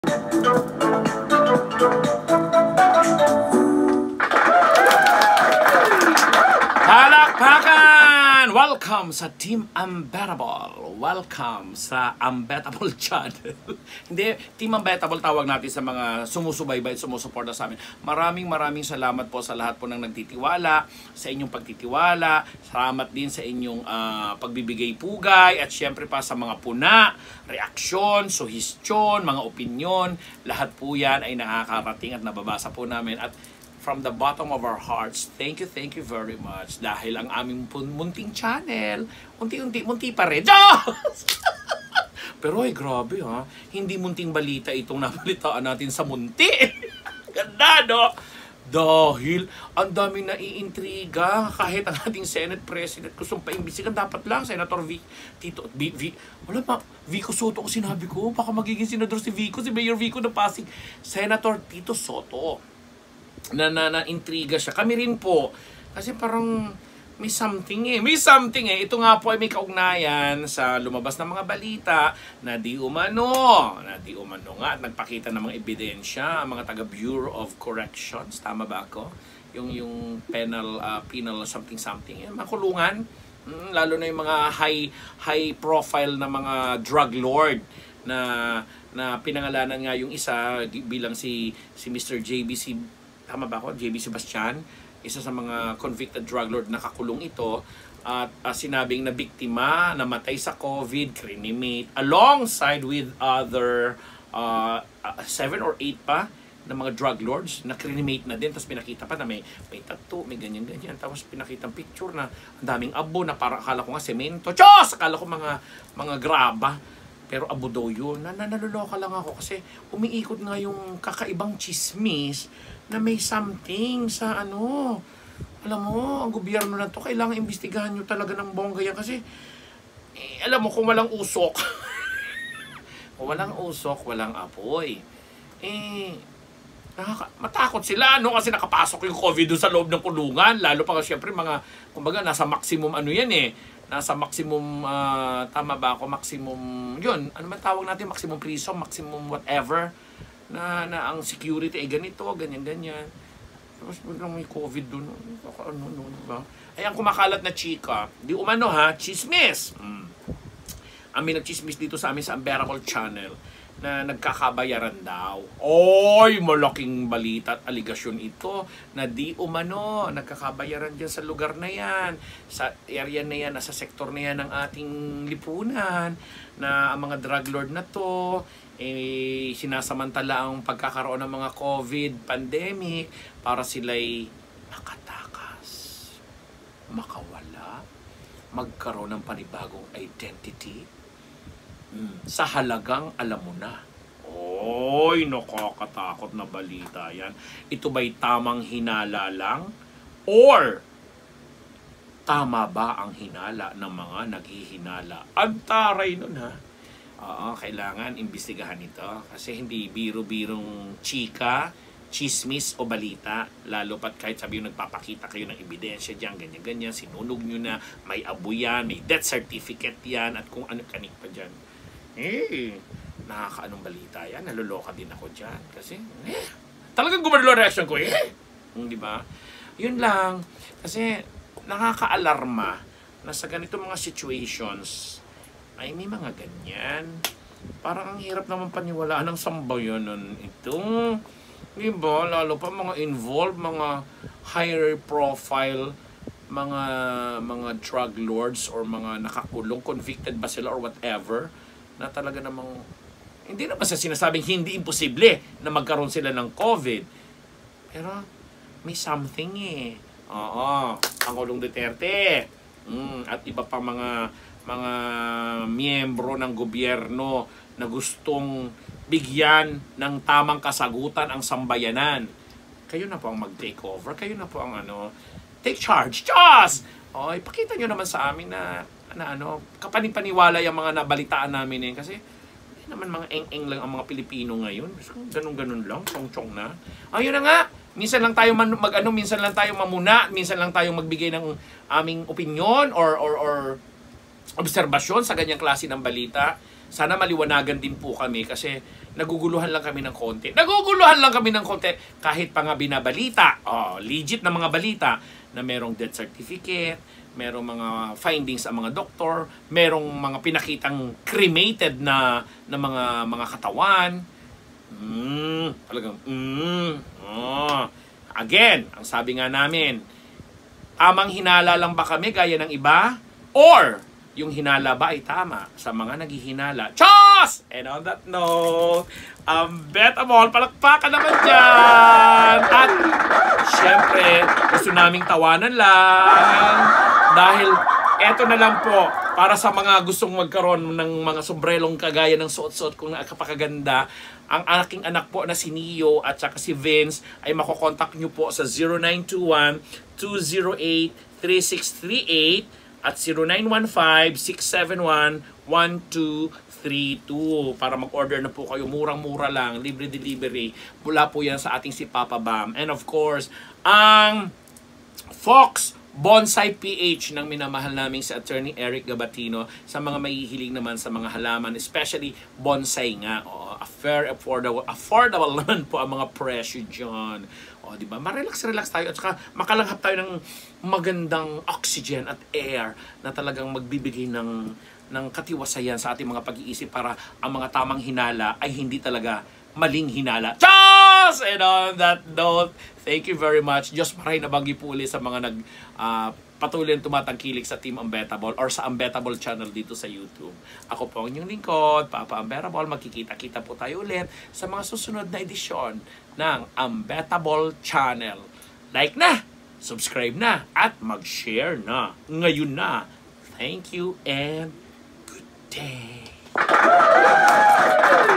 Palakpakan! Welcome sa Team Unbettable. Welcome sa Unbettable Channel. Hindi, Team Unbettable tawag natin sa mga sumusubaybay at sumusuporta sa amin. Maraming salamat po sa lahat po ng nagtitiwala, sa inyong pagtitiwala. Salamat din sa inyong pagbibigay pugay at syempre pa sa mga puna, reaksyon, suhestyon, mga opinyon. Lahat po yan ay nakakarating at nababasa po namin at from the bottom of our hearts, thank you very much. Dahil ang aming munting channel, munti pa rin. Pero ay grabe ha, hindi munting balita itong nabalitaan natin sa munti. Ganda no? Dahil ang daming naiintriga, kahit ang ating Senate President gustong paimbisigan, dapat lang Senator Vico Soto ko sinabi ko, baka magiging senador si Vico, si Mayor Vico na Pasig. Senator Tito Soto. Na intriga siya. Kami rin po. Kasi parang may something eh. Ito nga po ay may kaugnayan sa lumabas na mga balita na di umano nga at nagpakita ng mga ebidensya ang mga taga Bureau of Corrections. Tama ba ako? Yung penal something. Mga kulungan. Lalo na yung mga high profile na mga drug lord na pinangalanan nga yung isa bilang si Mr. JBC. Tama ba ako? JB Sebastian, isa sa mga convicted drug lord na kakulong ito at sinabing na biktima, namatay sa COVID, crinimate, alongside with other 7 or 8 pa na mga drug lords na crinimate na din. Tapos pinakita pa na may tattoo, may ganyan. Tapos pinakita ang picture na ang daming abo na para akala ko nga semento. Diyos! Akala ko mga graba. Pero abo daw yun. Naluloka lang ako kasi umiikot nga yung kakaibang chismis na may something sa ano. Alam mo, ang gobyerno na to, kailangan imbestigahan nyo talaga ng bongga yan. Kasi, alam mo, kung walang usok, walang apoy. Matakot sila, no? Kasi nakapasok yung COVID doon sa loob ng kulungan. Lalo pa syempre kumbaga, nasa maximum yan eh. Nasa maximum, tama ba ako, maximum, yun, ano man tawag natin, maximum prison, maximum whatever, na ang security ay ganito, ganyan. Tapos biglang may COVID doon, ba? Ay, ang kumakalat na chika, di umano ha, chismis. Amin nag-chismis dito sa amin sa Unbearable Channel, na nagkakabayaran daw. Oy, malaking balita at aligasyon ito na di umano nagkakabayaran dyan sa lugar na yan, sa area na yan, sa sektor na yan ng ating lipunan, na ang mga drug lord na to sinasamantala ang pagkakaroon ng mga COVID pandemic para sila'y makatakas, makawala, magkaroon ng panibagong identity sa halagang alam mo na. Oy, nakakatakot na balita yan. Ito ba'y tamang hinala lang? Or tama ba ang hinala ng mga naghihinala? Ang taray nun ha. Oo, kailangan imbestigahan ito. Kasi hindi biro-birong chika, chismis o balita. Lalo pat kahit sabi yung nagpapakita kayo ng ebidensya dyan, ganyan, sinunog nyo na, may abo yan, may death certificate yan, at kung ano kanik pa dyan. Nakakaanong balita yan. Naluloka din ako dyan. Kasi, talagang gumano reaction ko di ba? Yun lang. Kasi, nakaka-alarma na sa ganito mga situations, ay may mga ganyan. Parang ang hirap naman paniwalaan ng sambayanan itong, di ba? Lalo pa mga involved, mga higher profile, mga drug lords or mga nakakulong, convicted ba sila or whatever, na talaga namang hindi naman sa sinasabing hindi imposible na magkaroon sila ng COVID. Pero may something Oo, Pangulong Duterte at iba pang mga miyembro ng gobyerno na gustong bigyan ng tamang kasagutan ang sambayanan. Kayo na po ang mag-take over. Kayo na po ang take charge. Diyos! Ipakita nyo naman sa amin na kapanipaniwala yung mga nabalitaan namin kasi hindi naman mga eng-eng lang ang mga Pilipino ngayon. Ganun-ganun lang, chong-chong na. Ayun na nga, minsan lang tayo minsan lang tayo mamuna, minsan lang tayo magbigay ng aming opinion or obserbasyon sa ganyang klase ng balita. sana maliwanagan din po kami kasi naguguluhan lang kami ng konti. Naguguluhan lang kami ng konti kahit pa nga binabalita, legit na mga balita na merong death certificate, merong mga findings ang mga doktor, merong mga pinakitang cremated na mga katawan. Talagang Again, ang sabi nga namin, tamang hinala lang ba kami gaya ng iba? Or yung hinala ba ay tama sa mga naghihinala? Chos! And on that note, Unbettable, palakpakan naman dyan! At syempre, gusto naming tawanan lang dahil eto na lang po para sa mga gustong magkaroon ng mga sombrelong kagaya ng suot-suot kung nakapakaganda. Ang aking anak po na si Neo at saka si Vince ay makokontak nyo po sa 0921-208-3638 at 0915-671-1232 para mag-order na po kayo. Murang-mura lang, libre delivery. Mula po yan sa ating si Papa Bam. And of course, ang Fox Bonsai PH ng minamahal naming si Attorney Eric Gabatino sa mga mahihilig naman sa mga halaman, especially bonsai nga. Fair, affordable naman po ang mga presyo dyan. Di ba? Ma-relax tayo at saka makalanghap tayo ng magandang oxygen at air na talagang magbibigay ng katiwasayan sa ating mga pag-iisip para ang mga tamang hinala ay hindi talaga maling hinala. Cheers! And on that note, thank you very much. Diyos maray na bagi po ulit sa mga patuloy na tumatangkilik sa Team Unbettable or sa Unbettable channel dito sa YouTube. Ako po ang inyong lingkod, Papa Unbettable. Magkikita-kita po tayo ulit sa mga susunod na edisyon ng Unbettable channel. Like na, subscribe na, at mag-share na. Ngayon na. Thank you and good day.